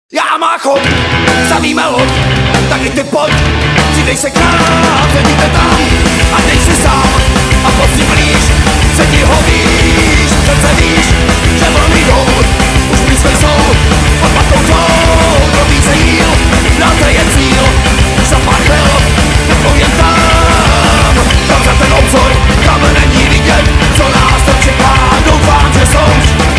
Já má chod, stavíme loď, tak i ty pojď, přidej se k nám, sedíte tam a dej si sám a pojď si blíž, se ti hodíš, přece víš, že vlny jdou, už blízko jsou, pod patou tou, drobí se jíl, práce je cíl, už za pár chvil, nebo jen tam za ten obzor, kam není vidět, co nás tam čeká, doufám, že jsou.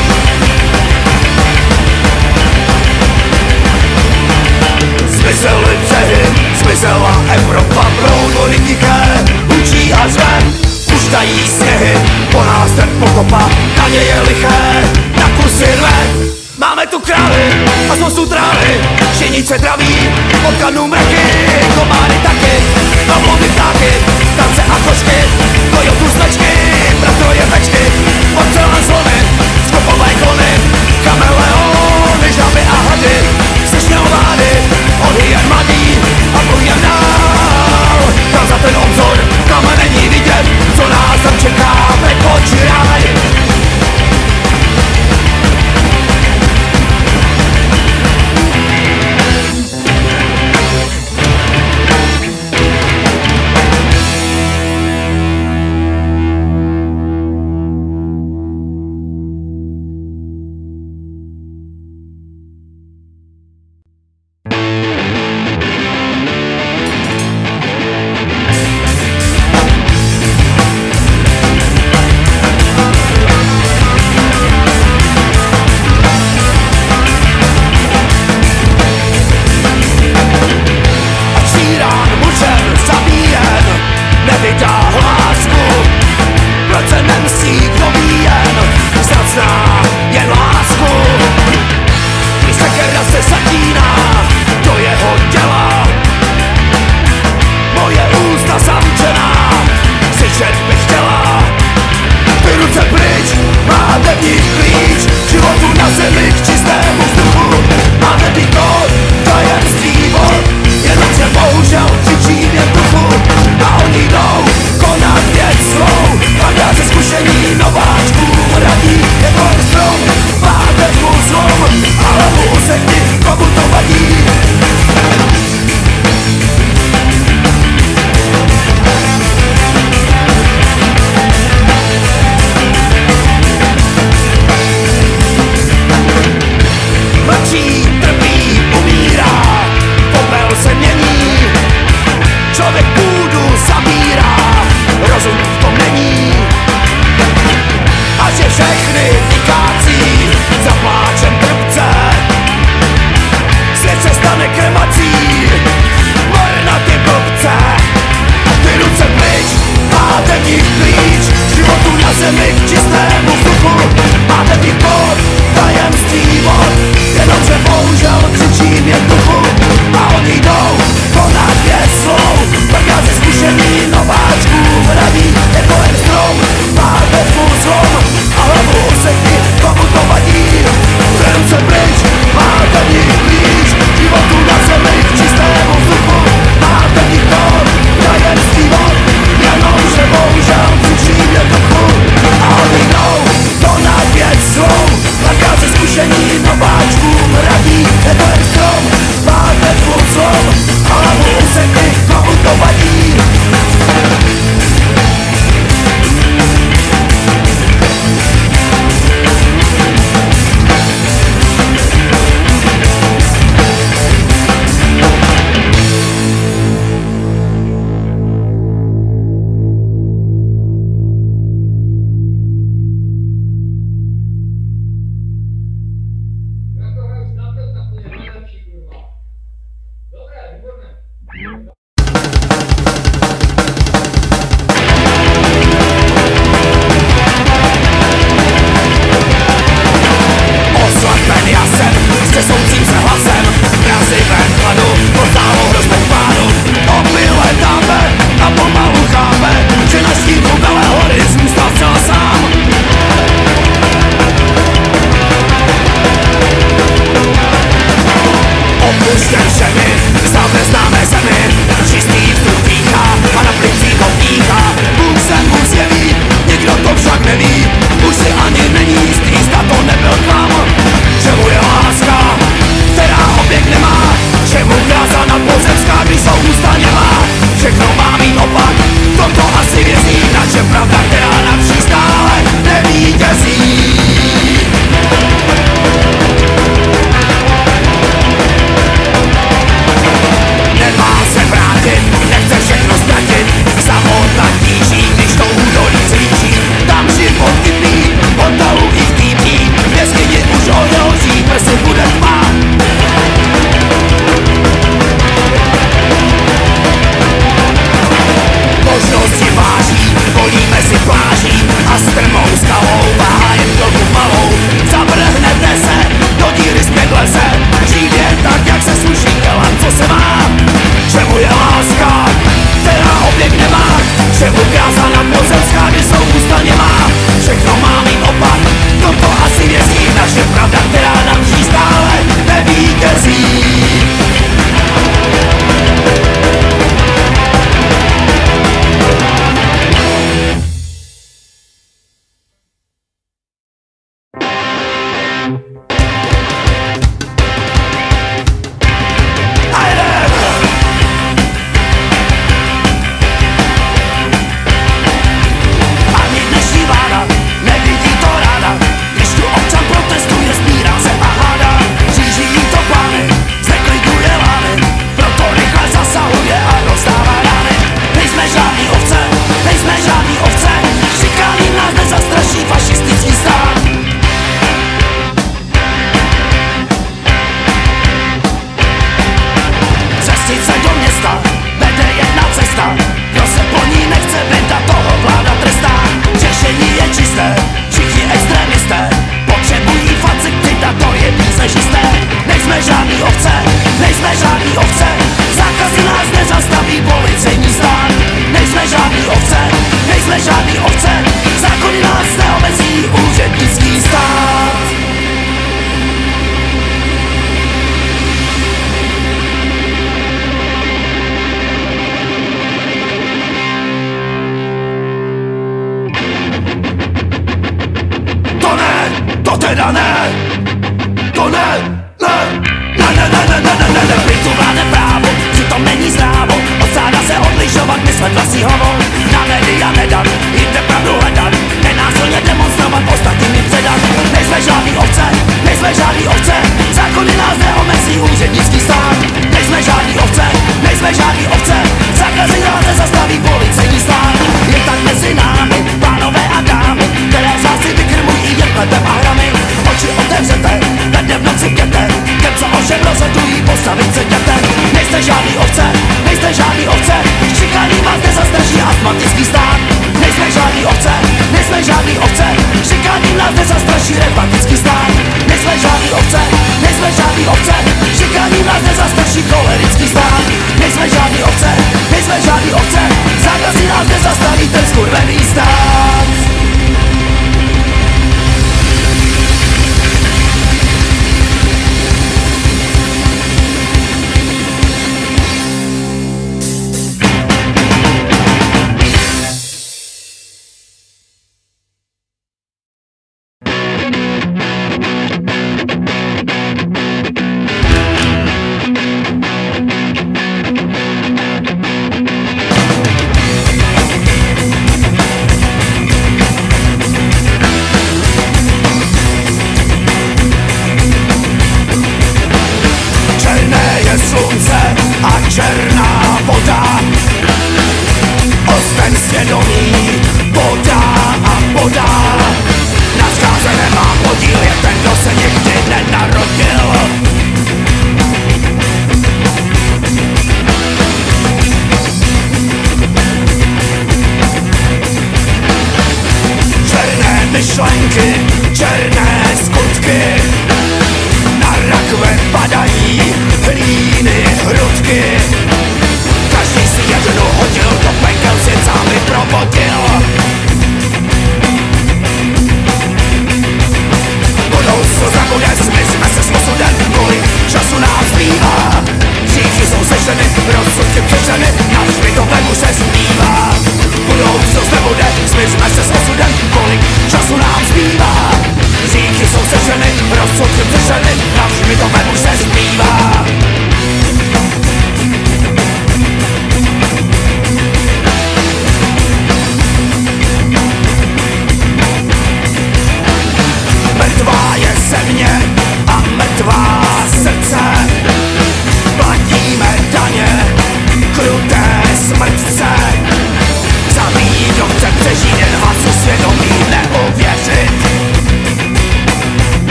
Zmizely břehy, zmizela Evropa, proud vody tiché, hučí a řve, už tají sněhy, po nás ten pokopa, naděje liché, na kusy rve. Máme tu krály a spoustu trávy, šinice draví, od kanů mraky, komáry taky, pavlovy ptáky, tance a kočky, Toyotu značky, prastroje pečky, porcelán slony, skopové klony, kameleony, žaby a hady, sešňovány, ohy jen mladí a plujem dál, tam za ten obzor, kam není vidět, co nás tam čeká, peklo či ráj.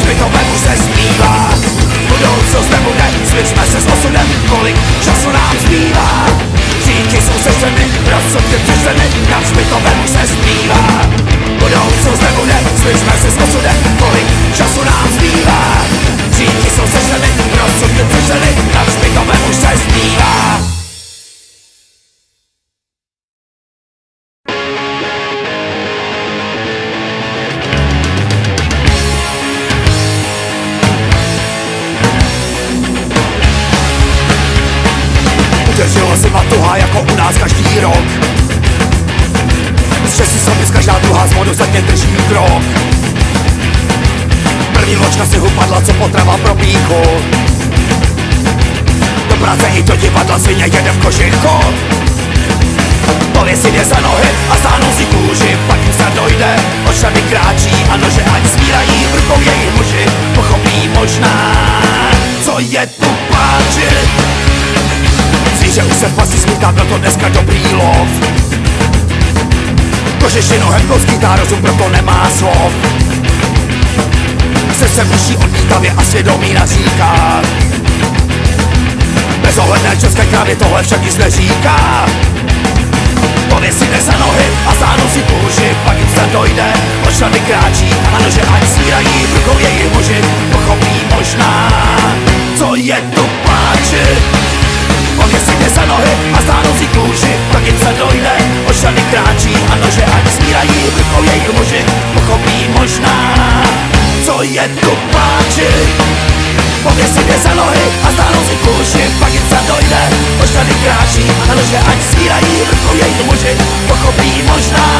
hřbitovem už se zpívá. Budoucnost nebude, svěřme se s osudem, kolik času nám zbývá. Říky jsou sečteny, rozsudky přečteny, nad hřbitovem už se zpívá. Budoucnost nebude, svěřme se s osudem, kolik času nám zbývá. Říky jsou sečteny, rozsudky přečteny, nad hřbitovem už se zpívá. Udeřila si matuha jako u nás každý rok. Z 6 sobic každá druhá z modu zatně drží krok. První vločka si upadla, co potrava pro píchu. Do práce i do divadla svině jede v kožichu. Pověsí je za nohy a stáhnou si kůži, pak jim se dojde, očady kráčí a nože ať svírají v rukou jejich muži. Pochopí možná, co je tu páčit. Zvíře už se v pasti smítá, byl to dneska dobrý lov. Kožešinu hemkou skýtá, rozum proto nemá slov. Srdce buší odmítavě a svědomí naříká. Bezohledné české krávě tohle však nic neříká. Pověs si jde za nohy a stáhnou si kůži, pak jim se dojde, očady kráčí a nože ať svírají v rukou jejich muži. Pochopí možná, co je tu pláčit. Pověs si jde za nohy a stáhnou si kůži, pak jim se dojde, očady kráčí a nože ať svírají v rukou jejich muži. Pochopí možná, co je tu pláčit. Pověs si jde za nohy a stáhnou si kůži, pak jim se dojde, očady kráčí a nože ať svírají v rukou jejich muži. Pochopí možná.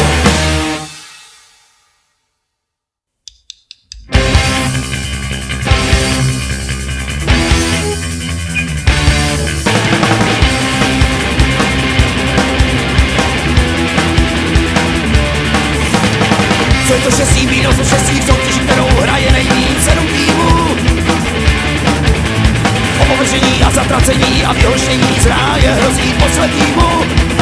Co je to šestý minus u šestí v soutěži, kterou hraje nejvíc 7 týmů. Opovržení a zatracení a vyhoštění z ráje hrozí poslednímu.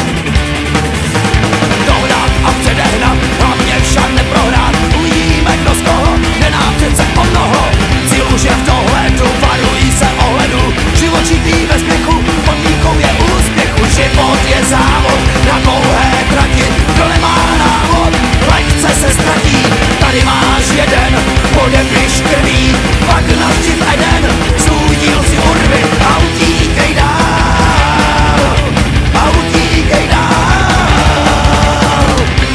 Dohnat a předehnat, hlavně však neprohrát. Uvidíme kdo z koho, nedá přece o mnoho. Cíl už je v dohledu, varují se ohledu. Živočitý ve spěchu, podmínkou je úspěchu. Život je závod na dlouhé trati, kdo nemá návod, lehce se ztratí. Tady máš jeden, podepiš krví, pak navštiv jeden, svůj díl si urvi a utíkej dál, a utíkej dál.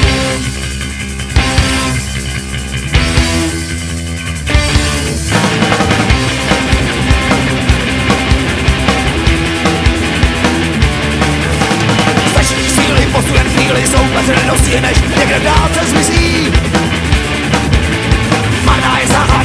Stačí síly, posujem chvíli, soupeře nedostihneš, někde v dálce zmizí. Marná je záha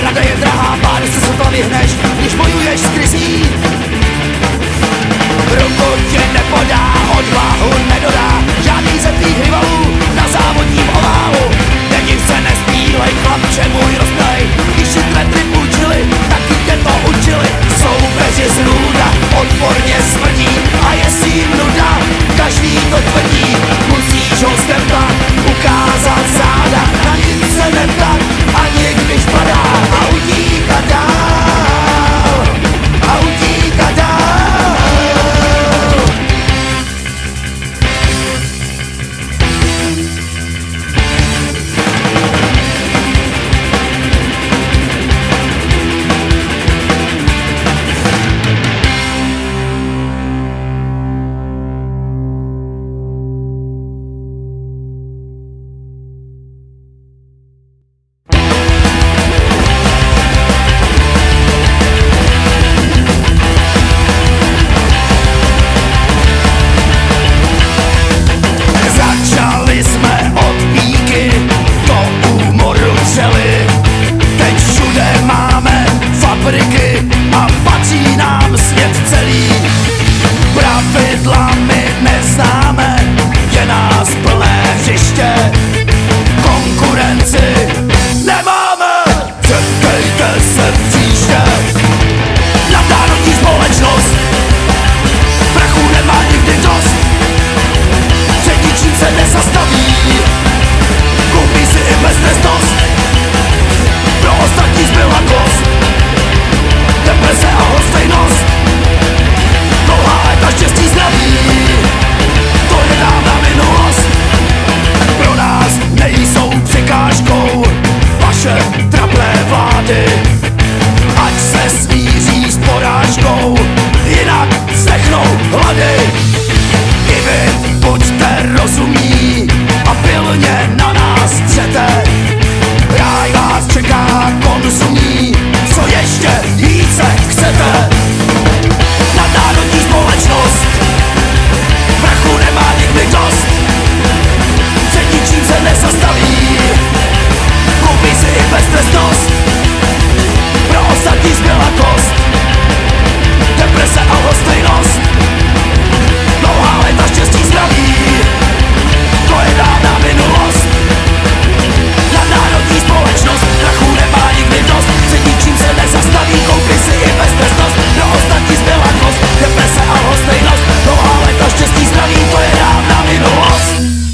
kamarády, ať se smíří s porážkou, jinak zdechnou hlady. I vy buďte rozumní a pilně na nás třete. Ráj vás čeká konzumní, co ještě více chcete. Nadnárodní společnost vrachu nemá nikdy dost, před ničím se nezastaví, koupí si i beztrestnost. Pro ostatní zbyla kost, deprese a lhostejnost, dlouhá léta štěstí zdraví, to je dávná minulost. Nadnárodní společnost vrachu nemá nikdy dost, před ničím se nezastaví, koupí si i beztrestnost. Pro ostatní zbyla kost, deprese a lhostejnost, dlouhá léta štěstí zdraví, to je dávná minulost.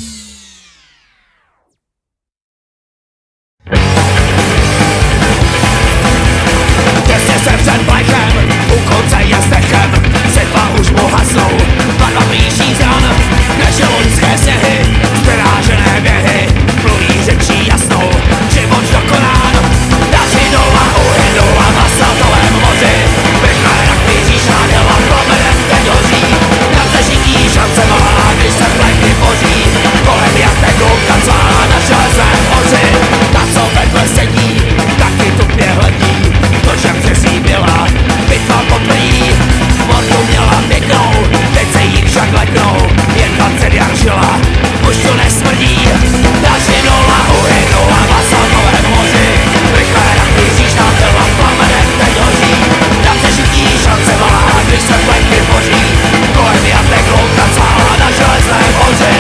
Těsně se před blechem, u konce je zdechem, světla už mu hasnou, barva blíží zran, než loňské sněhy, vyrážené běhy, mluví řečí jasnou, život dokonán. Daří dola, uhynou a v asfaltovém moři, rychle jak míříš anděl a plamenem teď hoří. Na přežití šance malá, když se fleky boří, kolem jak teklouka cvá na železné hoři. Ta co vedle sedí, taky tupě hledí, to však přesí byla bitva poprý. Mordu měla pěknou, teď se jí však leknou, jen 20 jak žila, už to nesmrdí. Daří dola, uhynou a v asfaltovém moři, rychle jak míříš na těla, plamenem teď hoří. Na přežití šance malá, když se fleky boří, kolem jak teklouka cvá na železné hoři.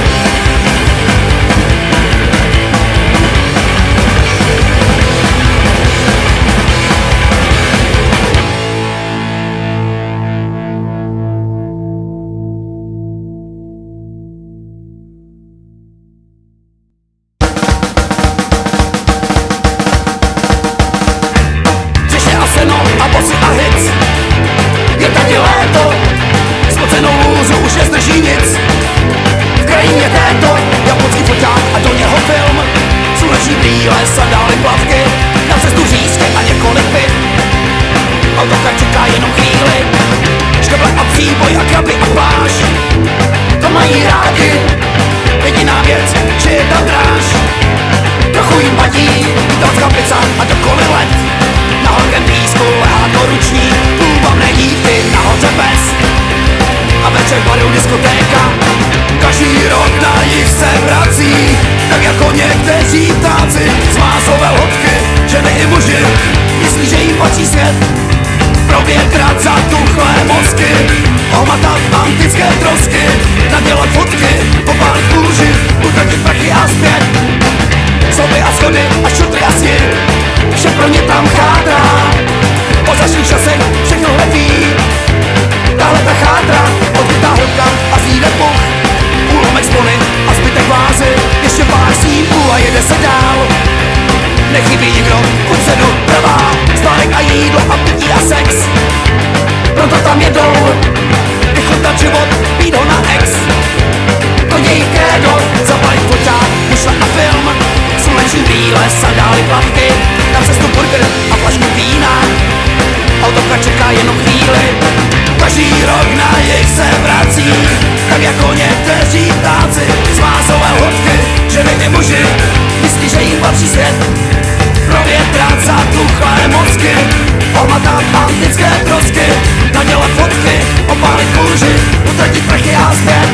A bossy a hits, je taky léto, spocenou lůzu už nezdrží nic. V krajině této japonský foťák a do něho film, sluneční brýle, sandály, plavky, na cestu řízky a několik piv. Autokar čeká jenom chvíli, škable a příboj a kraby a pláž, to mají rádi, jediná věc, že je tam dráž. Trochu jim vadí, italská pizza a dokoli let, na horkém písku lehá do ruční, půvabné dívky nahoře bez. A večer baru diskotéka, každý rok na jich se vrací, tak jako někteří ptáci z másové hodky, ženy i muži, myslí, že jim patří svět. Provětrat zatuchlé mozky, ohmatat antické trosky, nadělat fotky, popálit kůži, utratit prachy a zpět. Soby a schody a šutry a sni, vše pro ně tam chádrá, po zašlých časech všechno letí. Tahle ta chádra, odkytá hĺbka a zníde puch, úlomek spony a zbytek vázy, ještě pár snímků a jede se dál. Nechybí nikdo, kupředu trvá, spánek a jídlo a pití a sex, proto tam jedou, vychutnat život, být ho na ex. To dějí krédo, zapalit foťák, mušle a film, sluneční brýle, sandály, plavky, na cestu burger a flašku vína. Autokar čeká jenom chvíli, každý rok na jich se vrací, tak jako někteří ptáci z másové hodky, ženy i muži, myslí, že jim patří svět. Provětrat zatuchlé mozky, ohmatat antické trosky, nadělat fotky, opálit kůži, utratit prachy a zpět.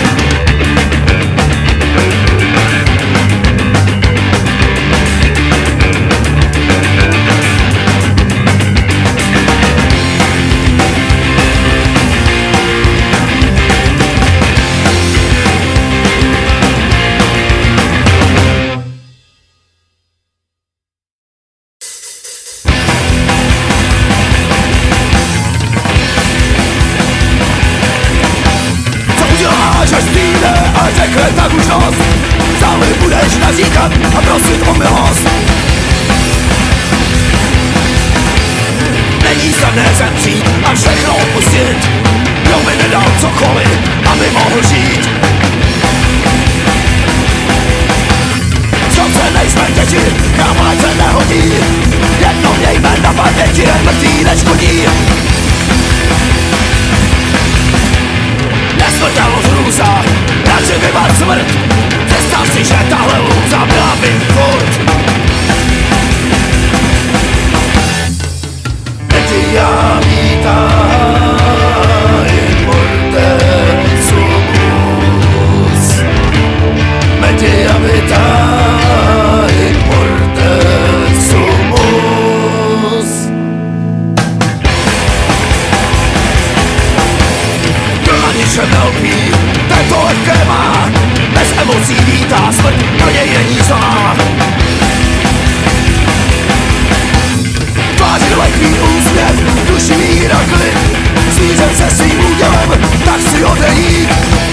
Řekne tak už dost, stále budeš naříkat a prosit o milost. Není snadné zemřít a všechno opustit, kdo by nedal cokoliv, aby mohl žít. Co se nejsme děti, kam ať se nehodí, míra klid, smířen se svým údělem, tak si odejít.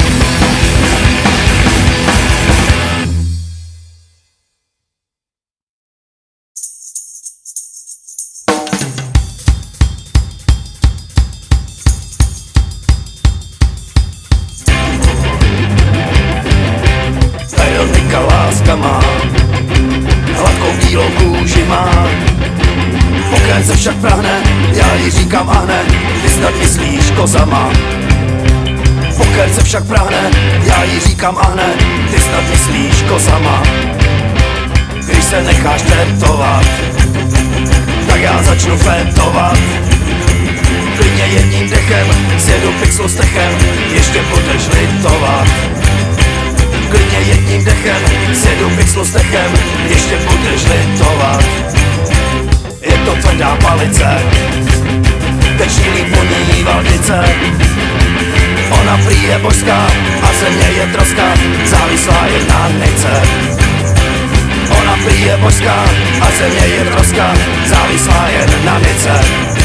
Erotika láska má, hladkou bílou kůži má. Pokrém se však prahne, já jí říkám a hned, ty snad myslíš kozama. Pokrém se však prahne, já jí říkám a hned, ty snad myslíš kozama. Když se necháš tentovat, tak já začnu fentovat. Klidně jedním dechem, sjedu pixel s techem, ještě budeš litovat. Klidně jedním dechem, sjedu pixel s techem, ještě budeš litovat. Je to tvrdá palice, teční líp voní valdice. Ona prý je božská a země je troska, závislá je na nice. Ona prý je božská a země je troska, závislá je na nice.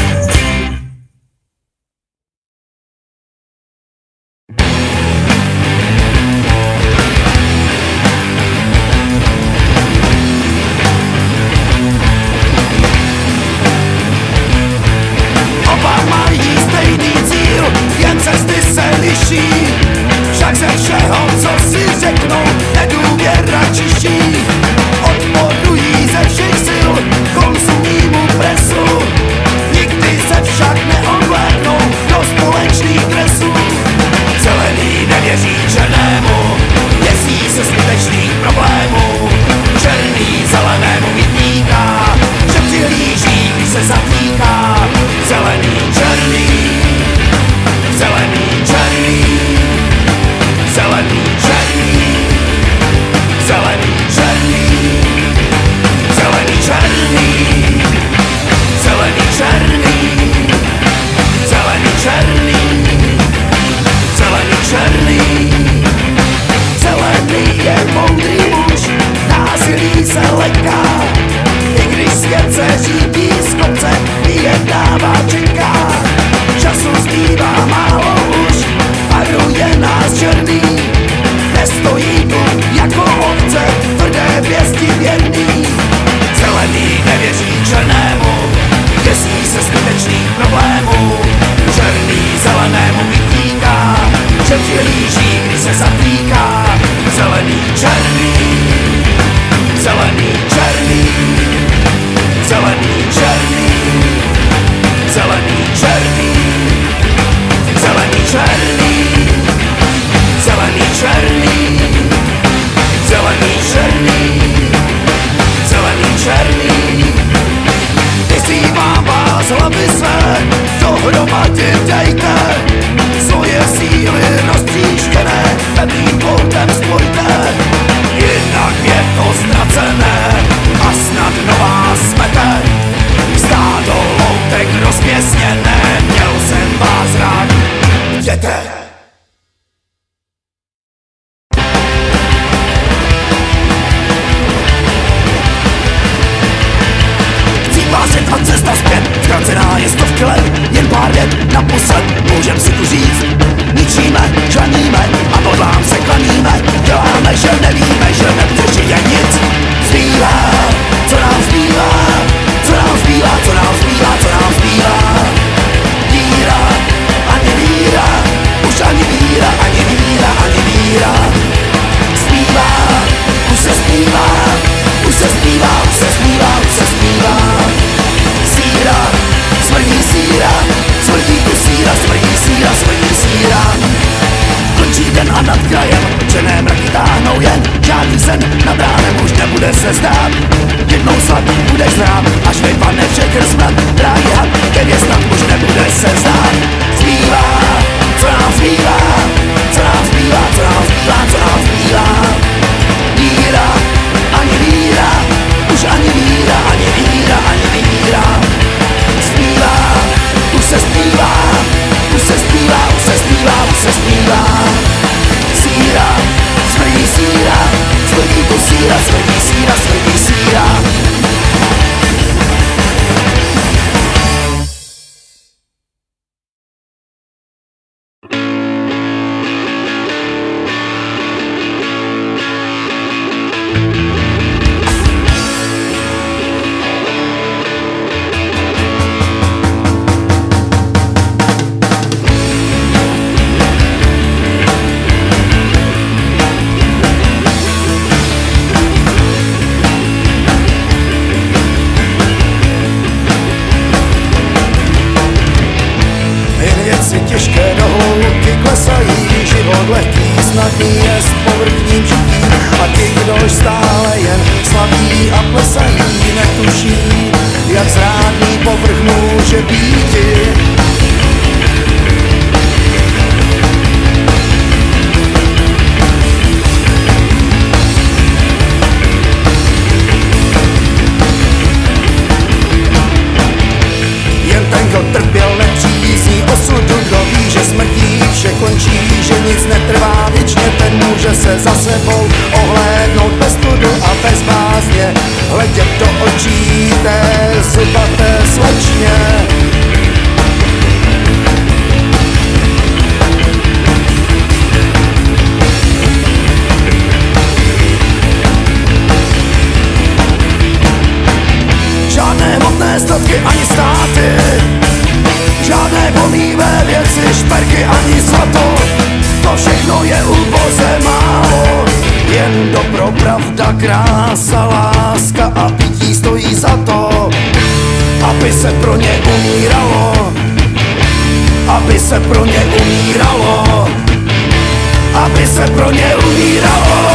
Však ze všeho, co si řeknou, nedůvěra čiší. Odporují ze všech sil konzumnímu presu. Nikdy se však neodhlédnou do společných kresů. Zelený nevěří černému, děsí se zbytečných problémů. Černý zelenému vytýká, že přihlíží, když se zatýká. Zelený černý, zelený černý, zelený černý, zelený černý, zelený černý, zelený černý, zelený černý, zelený černý. Zelený je moudrý muž, násilí se leká. I když svět se řídí z kopce, vyjednává, čeká. Času zbývá málo už, varuje nás černý. Nestojí tu jako ovce, tvrdé pěsti věrný. Zelený nevěří černému, děsí se zbytečných problémů. Černý zelenému vytýká, že přihlíží, když se zatýká. Zelený černý, zelený černý, zelený černý, zelený černý, zelený černý, zelený černý, zelený černý, zelený černý. Vyzývám vás hlavy své, dohromady dejte, svoje síly roztříštěné pevným poutem spojte. Jinak je to ztracené a snad nová smete. Stádo loutek rozpěsněné, měl jsem vás rád, jděte. Pásit a cesta zpět, ztracená je stovky let, jen pár vět naposled, můžem si tu říct. Ničíme, žaníme a bodlám se klaníme, děláme, že nevíme, že nepřežije nic. Zbývá, co nám zbývá, co nám zbývá, co nám zbývá, co nám zbývá. Víra, ani víra, už ani víra, ani víra, ani víra. Zbývá, už se zbývá, už se zbývá, už se zbývá, už se zbývá. Síra, smrdí síra, smrdí tu síra, smrdí síra, smrdí síra. Končí den a nad krajem, černé mraky táhnou jen, žádný sen nad ránem už nebude se zdát. Jednou snad budeš znát, až vypadne všechny smrad, drahý had, ke hvězdám už nebude se zdát. Zbývá, co nám zbývá, co nám zbývá, co nám zbývá, co nám zbývá. Víra, ani víra, už ani víra, ani víra, ani víra. Zbývá, už se zbývá, už se zbývá, už se zbývá, už se zbývá. Síra, smrdí síra, smrdí tu síra, smrdí síra, smrdí síra. snadný je s povrchním žitím. A ti, kdož stále jen slaví a plesají, netuší, jak zrádný povrch může býti. Jen ten, kdo trpěl, nepřízní osudu, kdo ví, že smrtí vše končí, že nic netrvá věčně, ten může se za sebou ohlédnout bez studu a bez bázně, hledět do očí té zubaté slečně. Žádné hmotné statky ani státy, žádné pomívé věci, šperky ani zlato, to všechno je uboze málo. Jen dobro, pravda, krása, láska a pití stojí za to, aby se pro ně umíralo, aby se pro ně umíralo, aby se pro ně umíralo.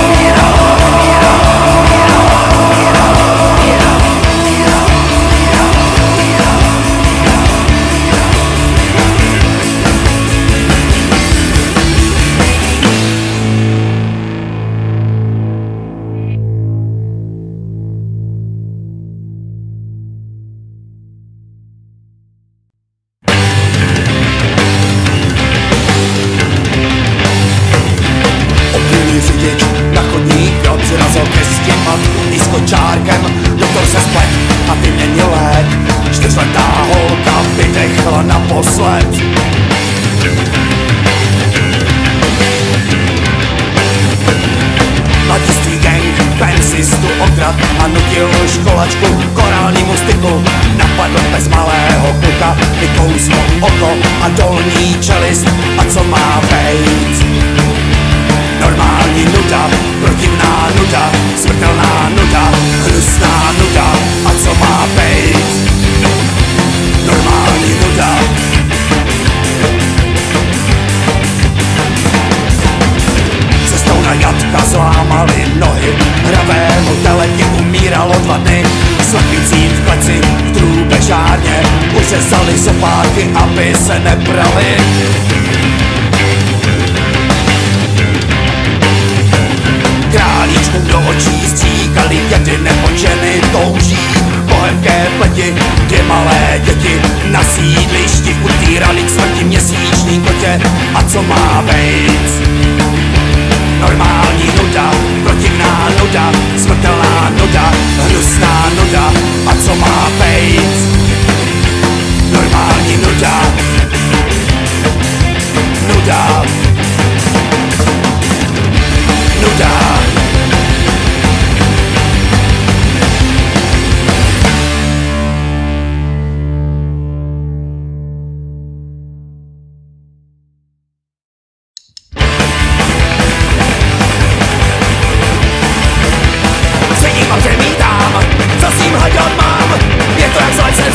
Čárkem, doktor se splet a vyměnil lék. 4letá holka vydechla naposled. Mladiství gang pensistu okrat a nutil školačku korálnímu styku. Napadl bez malého kluka, vykousl oko a dolní čelist. A co má bejt? Normální nuda, protivná nuda, smrtelná nuda, hnusná nuda. A co má bejt? Normální nuda. Cestou na jatka zlámali nohy, hravému teleti umíralo 2 dny. Slepící v kleci, v drůbežárně, uřezali zopáky, aby se neprali. Králíčku do očí stříkali jedy, nebo ženy touží po hebké pleti. 2 malé děti na sídlišti utírali k smrti měsíční kotě. A co má bejt? Normální nuda, protivná nuda, smrtelná nuda, hnusná nuda. A co má bejt? Normální nuda. Nuda. Nuda. Sedím a přemítám, co s tím hledat mám. Je to jak zlec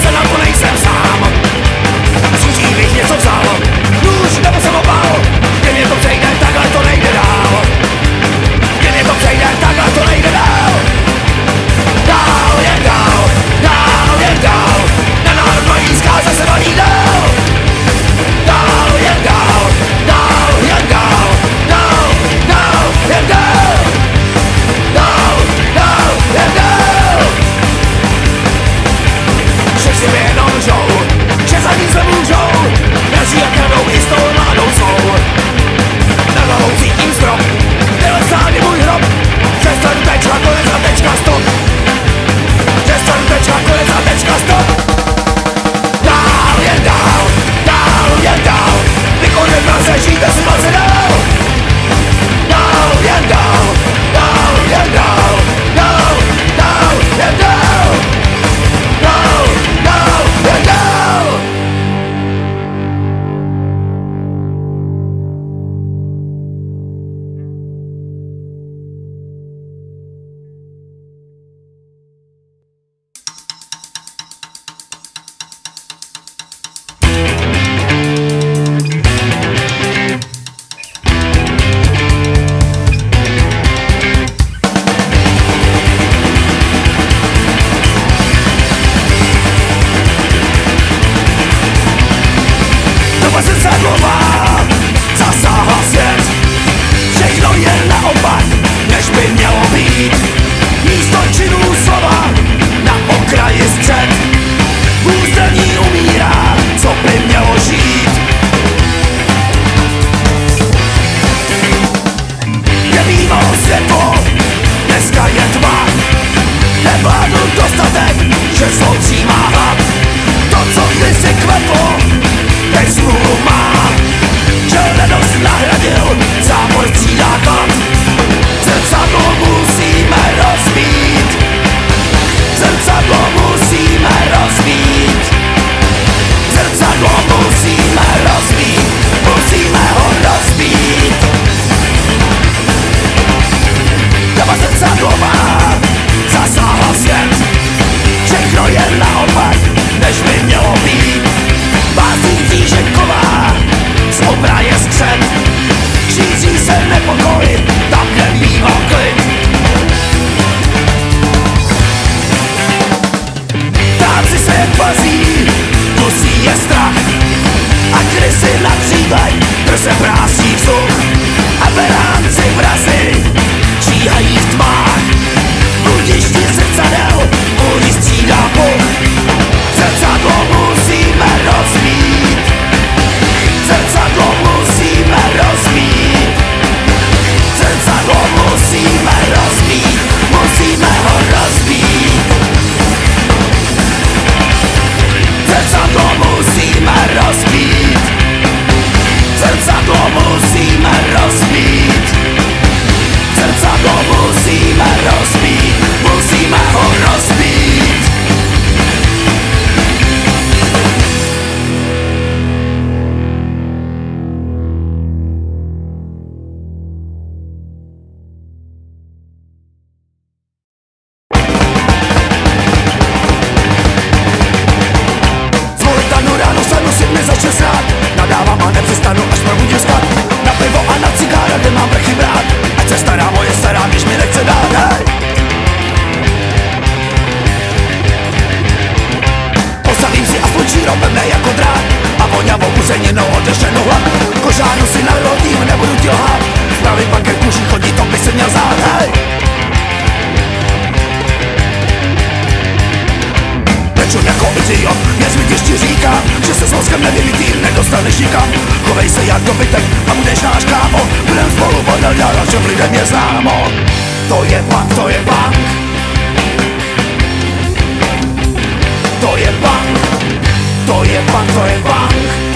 člověk smůlu má, že lenost nahradil zápor střídá klad. Zrcadlo musíme rozbít, zrcadlo musíme rozbít, zrcadlo musíme rozbít, musíme ho rozbít. Doba zrcadlová zasáhla svět, všechno je naopak, než by mělo být. Básnící Žeková z obra je skřet, šíří se nepokoj, tam nebývá klid. Ptáci se jak plazí, dusí je strach, a krysy na křídlech, se prásí vzduch, a beránci vrazy číhají v tmách. Bludišti zrcadel, uhlí střídá puch, zrcadlo musíme rozbít, zrcadlo musíme rozbít, zrcadlo musíme rozbít, musíme ho rozbít. Zrcadlo musíme rozbít, zrcadlo musíme rozbít, zrcadlo musíme rozbít, musíme ho rozbít. Nadávám a nepřestanu, až probudím spát. Na pivo a na cigára, kde mám prchy brát. Ať se stará moje stará, když mi nechce dát, hej. Postavím si aspoň číro pevné jako drát a voňavou uzeninou odešenou hlad. Kožáru si narodím, nebudu ti lhát. Spravím pak jak muži chodí, to by se měl zát, hej. Nečum jako idiot, nezvidíš ti říkám, že se s mozkem nevybitým nedostaneš nikam. Chovej se jak dobytek a budeš náš kámo, budem spolu bordel dělat, všem lidem je známo. To je punk, to je punk, to je punk, to je punk, to je punk,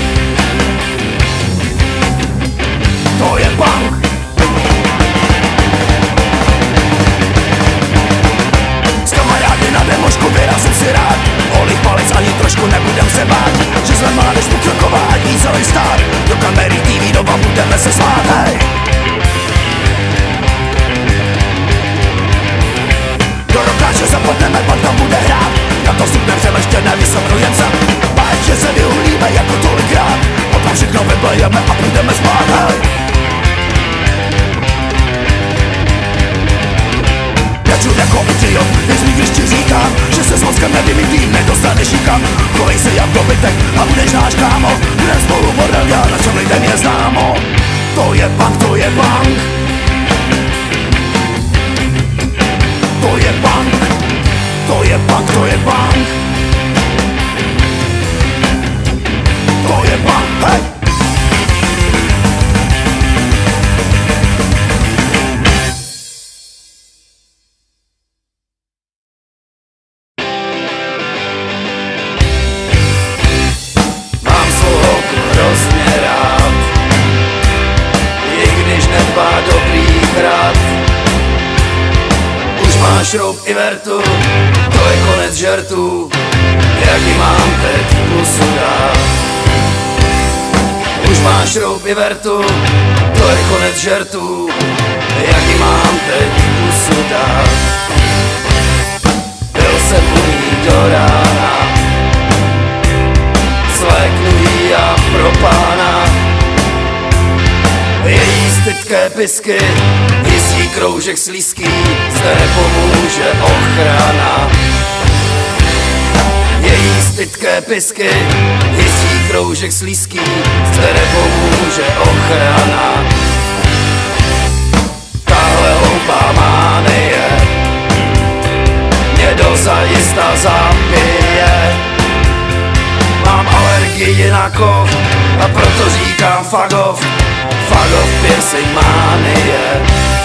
to je punk. S kamarády na demošku vyrazím si rád, holých palec ani trošku nebudem se bát, že jsme mládež pokroková a jí celý stát. Do kamery TV doba budeme se smát, hej. Do rokáče zapadneme, pak tam bude hrát, na to vstupnem přemeštěné vysomrujem se. Báč, že se vyhulíme jako tolikrát, potom všechno vyblejeme a půjdeme spát, hej. Nečum jako idiot, nezmí, když ti říkám, že se s mozkem nevymytým nedostaneš nikam. Chovej se jak dobytek a budeš náš kámo, budem spolu bordel dělat, na čem lidem je známo. To je punk, to je punk, to je punk, to je punk, to je punk, to je punk, hej. Šroub i vertu, to je konec žertů, jak ji mám teď musu dát. Už máš šroub i vertu, to je konec žertů, jak ji mám teď musu dát. Byl jsem u ní do rána, svléknu jí a pro pána. Její stytké pisky, jistí kroužek slízký, zde nepomůže ochrana. Její stytké pisky, jistí kroužek slízký, zde nepomůže ochrana. Tahle hloupá mánie mě dozajista zabije. Mám alergii na kov a proto říkám fagov, fagov piercing mánie.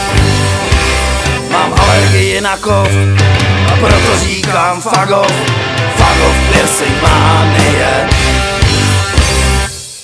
Mám alergii na kov a proto říkám fagov, fagov piercing mánie.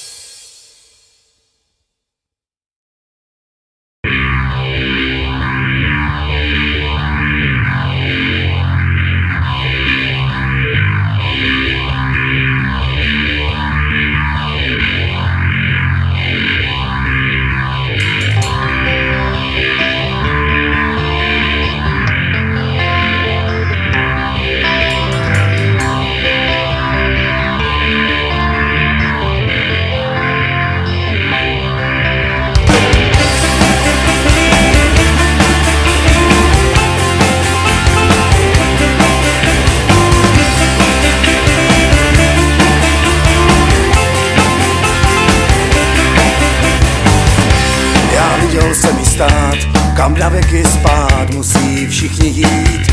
jít.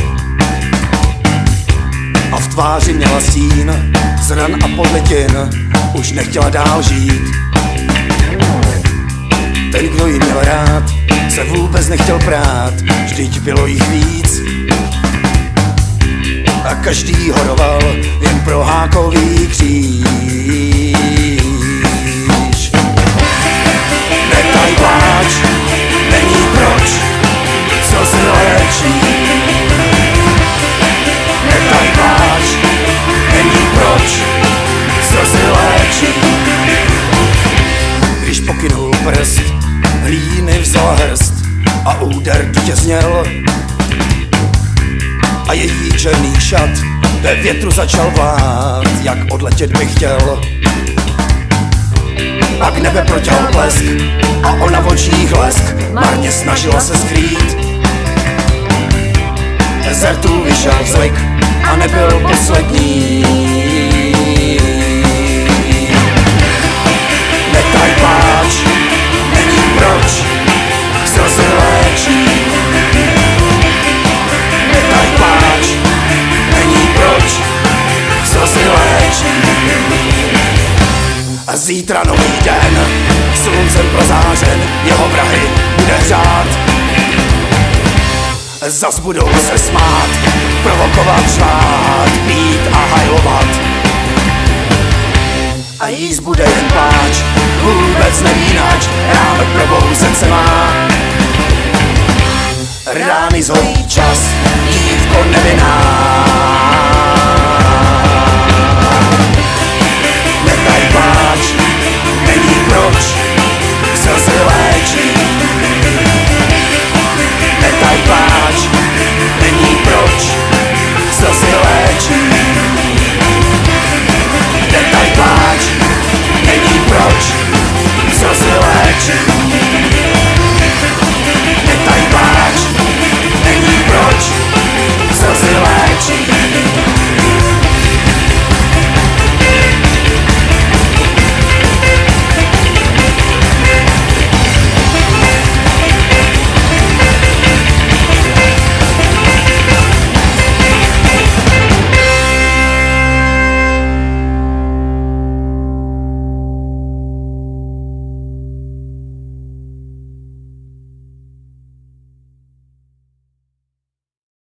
A v tváři měla stín z ran a podletin, už nechtěla dál žít. Ten, kdo ji měl rád, se vůbec nechtěl prát, vždyť bylo jich víc. A každý horoval jen pro hákový kříž. Netaj pláč, není proč, co se léčí. Netaj pláč, není proč, co se léčí. Když pokynul prst, hlíny vzala hrst a úder tě zněl. A její černý šat ve větru začal vlát, jak odletět by chtěl. A k nebe protěl blesk a ona v očích lesk, marně snažila se skrýt. Z rtů vyšel vzlik a nebyl poslední. Netaj pláč, není proč, slzy léčí. Netaj pláč, není proč, slzy léčí. A zítra nový den, sluncem prozářen, jeho vrahy bude hřát. Zas budou se smát, provokovat, řvát, pít a hajlovat. A jíst bude jen pláč, vůbec neví nač, rámek probouzet se má. Rány zhojí čas, dívko nevinná.